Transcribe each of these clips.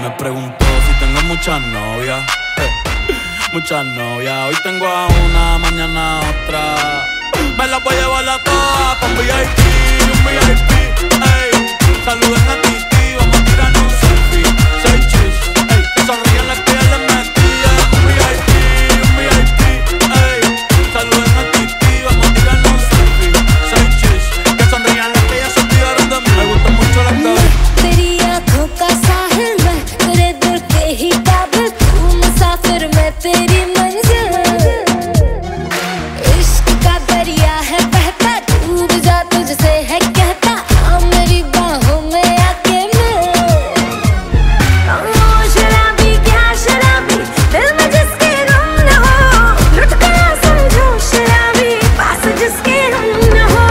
Me preguntó si tengo muchas novias. Muchas novias. Hoy tengo a una, mañana a otra. Me las voy a llevar a todas pa' un VIP, un VIP. Ey, saluden a Titi, vamos a tirarnos un selfie. 6 chis, ey, que sonrían las que ya les metí. Un VIP, un VIP. Ey, saluden a Titi, vamos a tirarnos un selfie. 6 chis, que sonrían las que ya se olvidaron de mí. Me gustan mucho las caras. तेरी आँखों का साहिल मैं, तेरे दिल के ही काबिल तू मुसाफिर मैं तेरी मंजिल। इश्क का दरिया है बहता, डूब जा तुझसे है कहता, आ मेरी बाहों में आके मिल। ओ शराबी क्या शराबी, दिल में जिसके गम न हो, लुट गया समझो शराबी, पास जिसके हम न हो।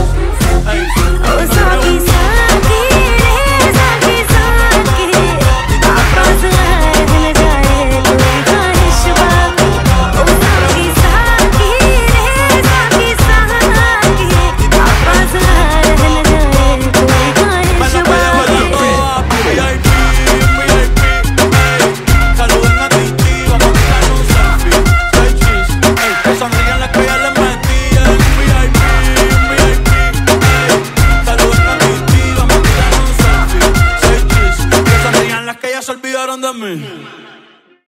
ओ साकी साकी रे साकी साकी, आवाज़ आए दिल जाए कोई ख्वाहिश बाकी। ओ साकी साकी रे साकी साकी, आवाज़ आए दिल जाए कोई ख्वाहिश बाकी। VIP, VIP, ey, saluden a Titi, vamos a tirarnos un selfie. 6 chis, ey, que sonrían las que ya les metí. Un VIP, VIP, ey, saluden a Titi, vamos a tirarnos un selfie. 6 chis, que sonrían las que ya se olvidaron de mí.